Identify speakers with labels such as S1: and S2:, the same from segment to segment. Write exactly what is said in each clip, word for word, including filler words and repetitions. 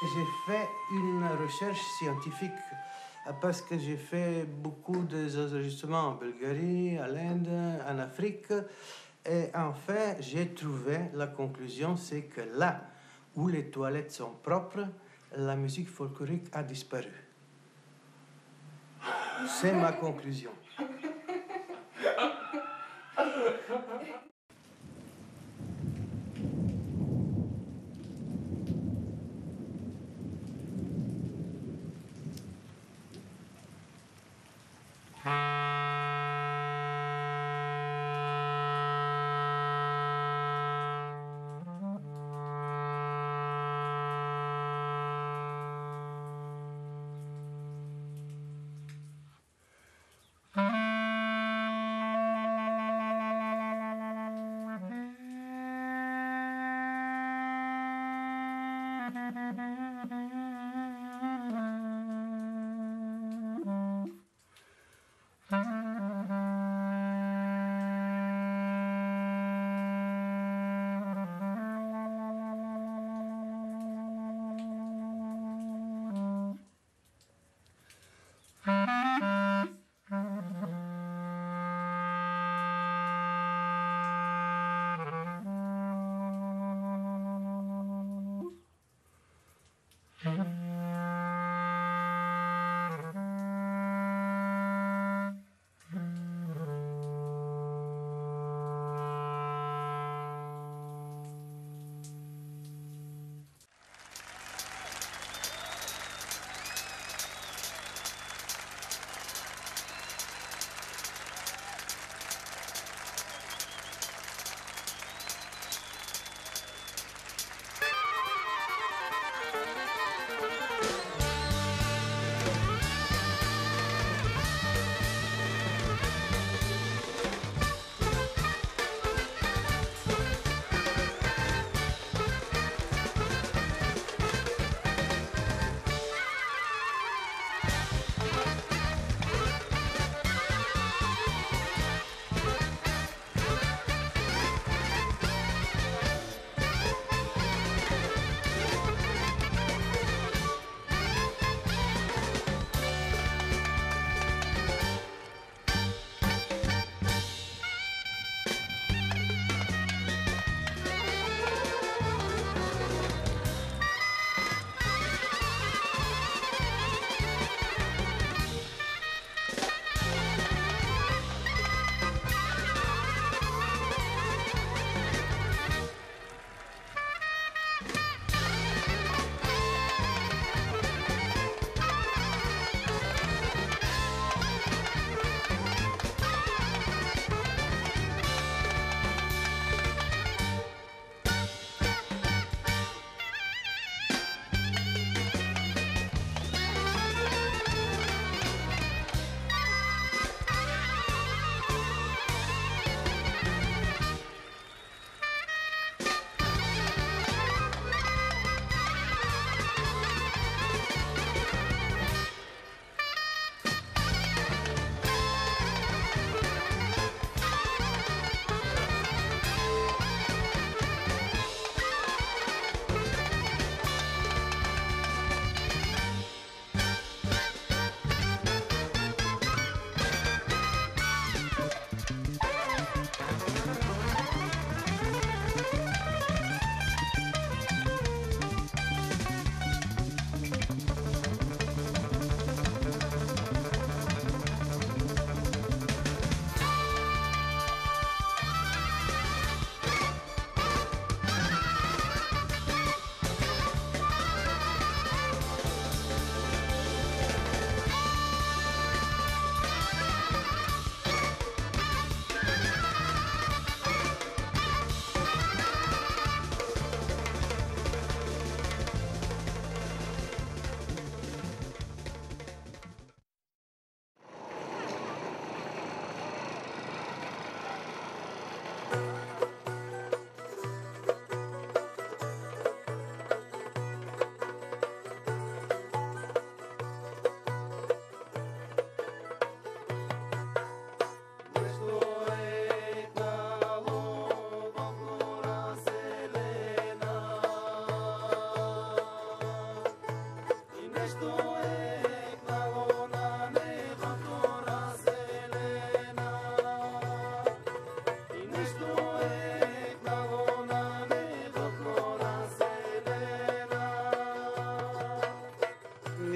S1: J'ai fait une recherche scientifique parce que j'ai fait beaucoup d'enregistrements en Bulgarie, à l'Inde, en Afrique. Et enfin, j'ai trouvé la conclusion, c'est que là où les toilettes sont propres, la musique folklorique a disparu. C'est ma conclusion.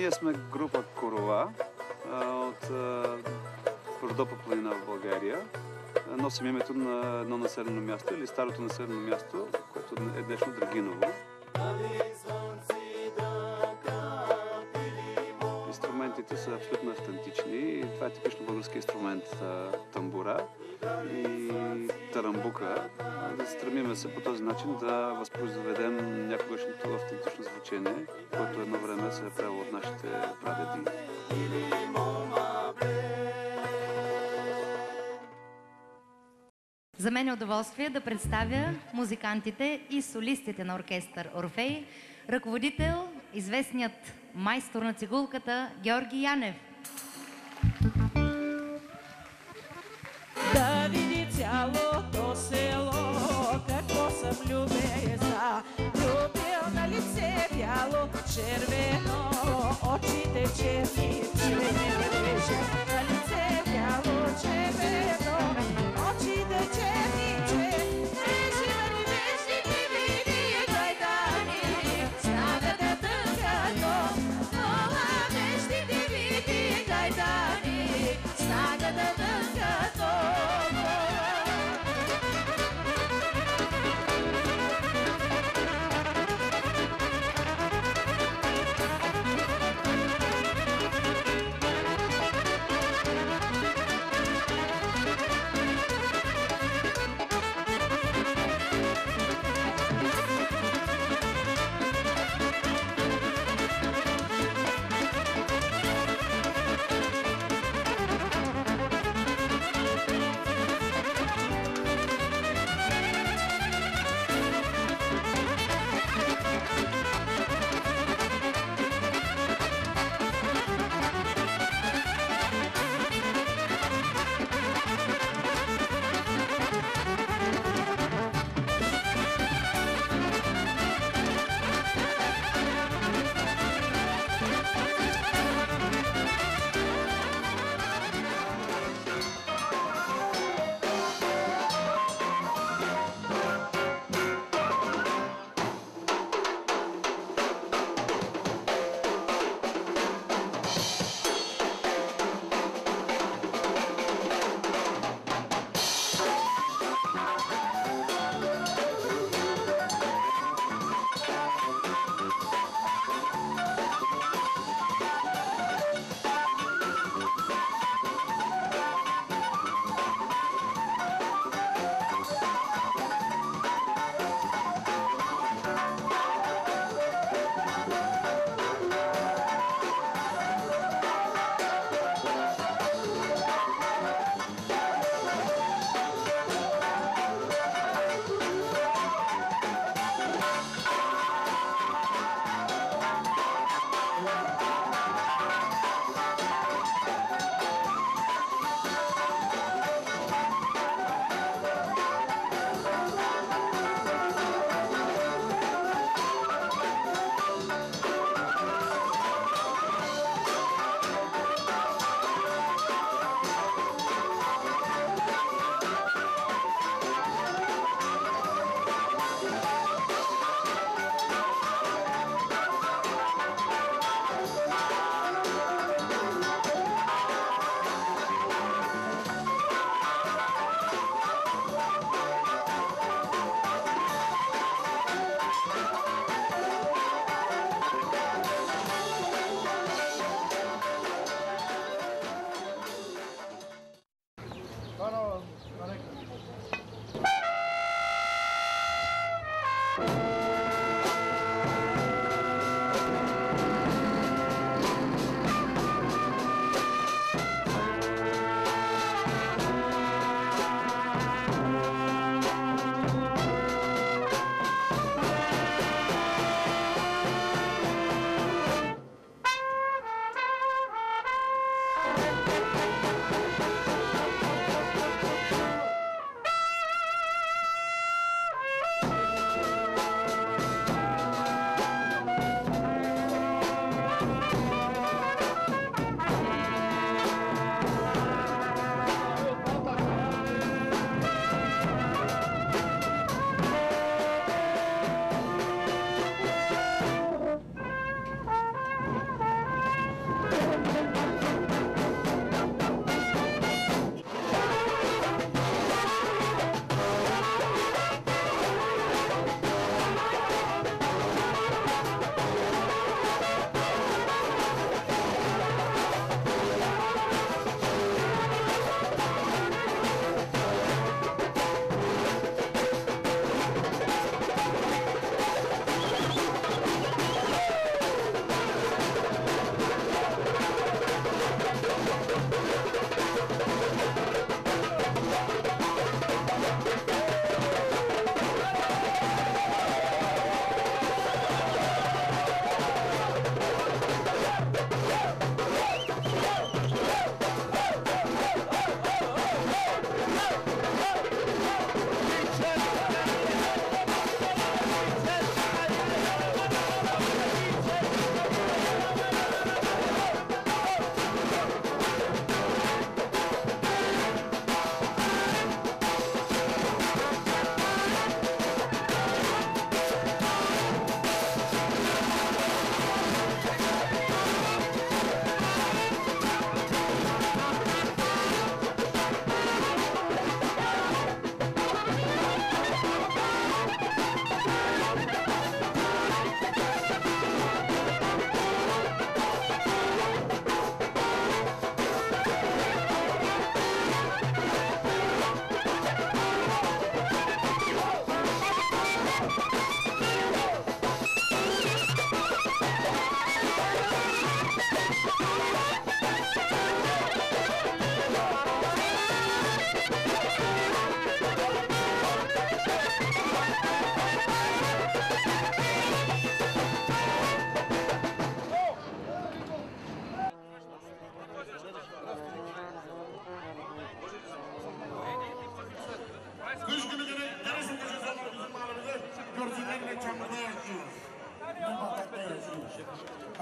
S2: Ние сме група Корова от Родопа планина в България. Носим името на едно населено място или старото населено място, което е днешно Драгиново. Инструментите са абсолютно автентични. Това е типично български инструмент тамбура и тарамбука. Да стремиме се по този начин да възпроизведем някогашното автентично звучение, което едно време се е правило от нашите прадеди.
S3: За мен е удоволствие да представя музикантите и солистите на оркестър Орфей, ръководител, известният майстор на цигулката Георги Янев.
S4: Да види цялото село, какво съм любезна, любил на лице бяло, червено, очите черни, червеше, на лице бяло, червено, очите черни, червеше, върви вечни ти види, гайдани, снагата тънкато, ола вечни ти види, гайдани, снагата тънкато.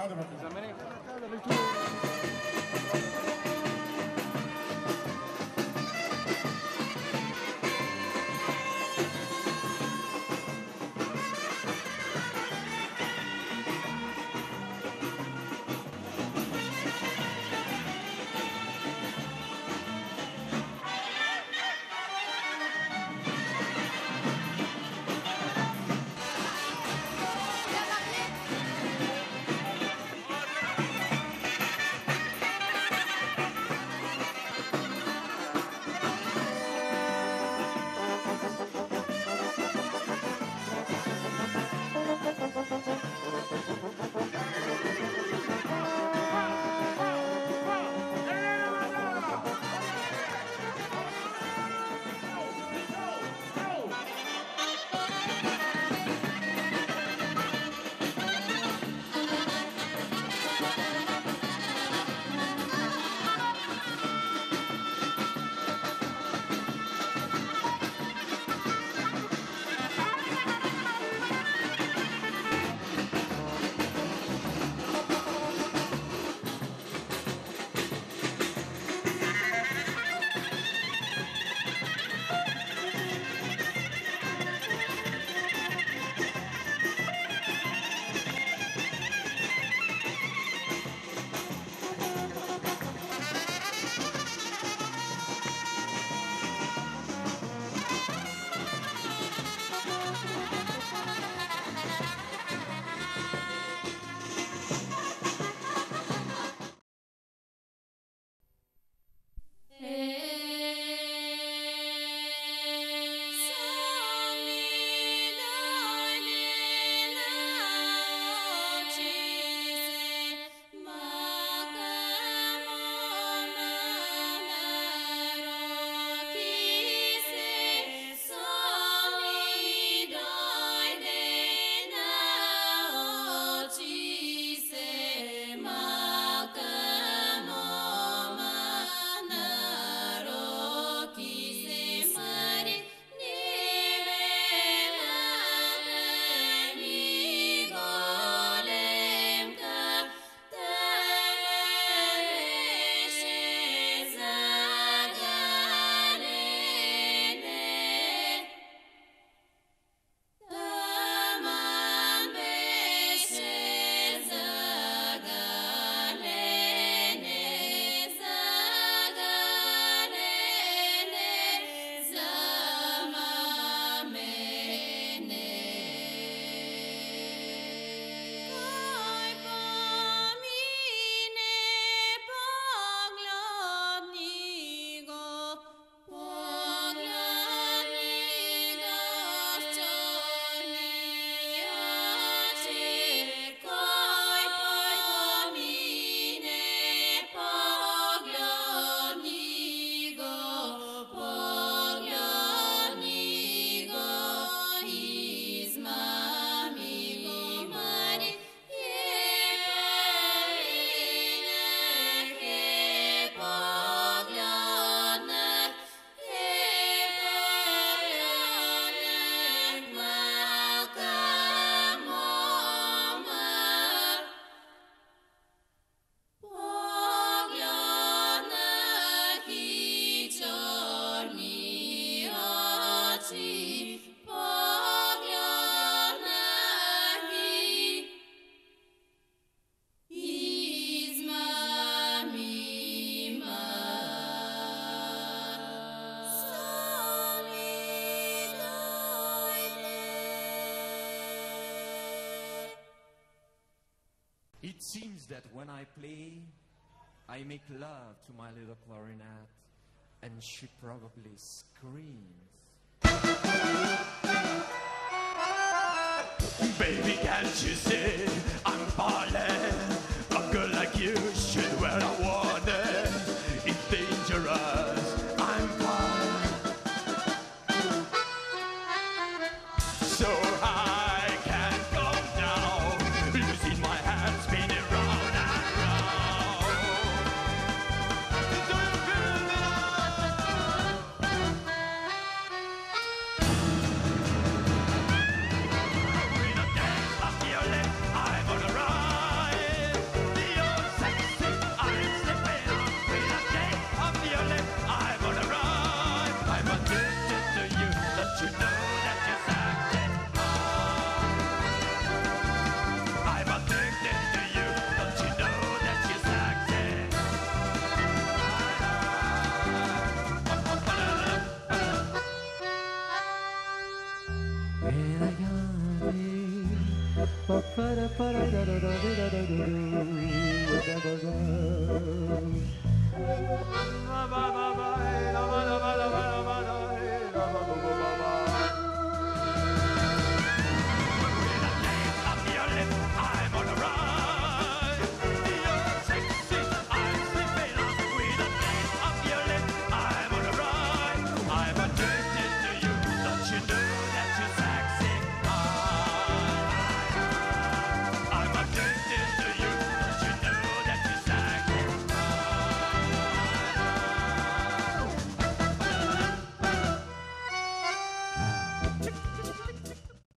S5: It seems that when I play, I make love to my little clarinet, and she probably screams.
S6: Baby, can't you see I'm falling? A girl like you should wear a warning. It's dangerous, I'm falling. So I can't go down, losing my hand spinning round and round. Do you feel me now? With a dance of your lips, I Ba ba ba ba